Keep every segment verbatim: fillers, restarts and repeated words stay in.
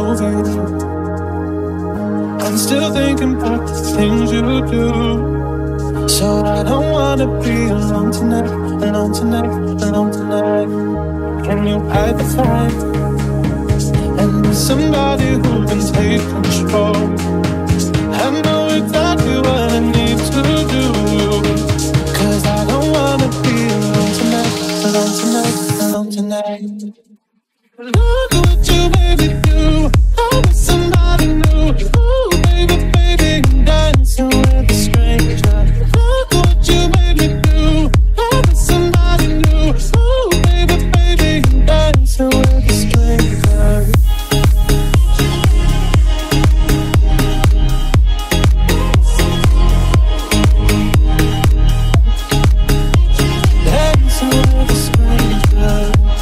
over you. I'm still thinking about the things you do. So I don't wanna be alone tonight, alone tonight, alone tonight. Can you hide the fire and be somebody who can take control? I know exactly what I need to do, 'cause I don't wanna be alone tonight, alone tonight, alone tonight. Look at what you made me do. I'm with somebody new. Ooh, baby, baby, I'm dancing with a stranger. Look at what you made me do. I'm with somebody new. Ooh, baby, baby, I'm dancing with a stranger. Dancing with a stranger.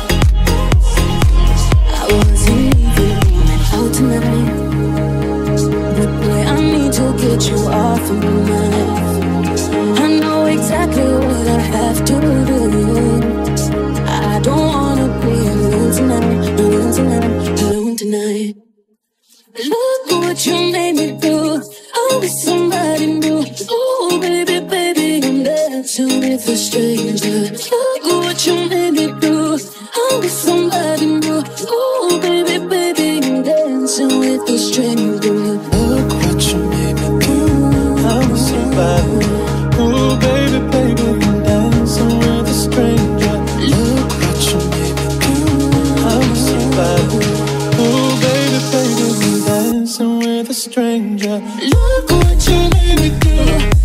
I wasn't even going out tonight, but boy, I need to get you off of my mind. I know exactly what I have to do. I don't wanna be alone tonight, alone tonight, alone tonight. Look at what you made me do. I'm with somebody new. Oh, baby, baby, I'm dancing with a stranger. Look at what you made me do. I'm with somebody new. Oh, baby, baby, I'm dancing with a stranger. Look what you made me do. I'm with somebody. Oh, baby, baby, I'm dancing with a stranger. Look what you made me do. I'm with somebody. Oh, baby, baby, I'm dancing with a stranger. Look what you made me do.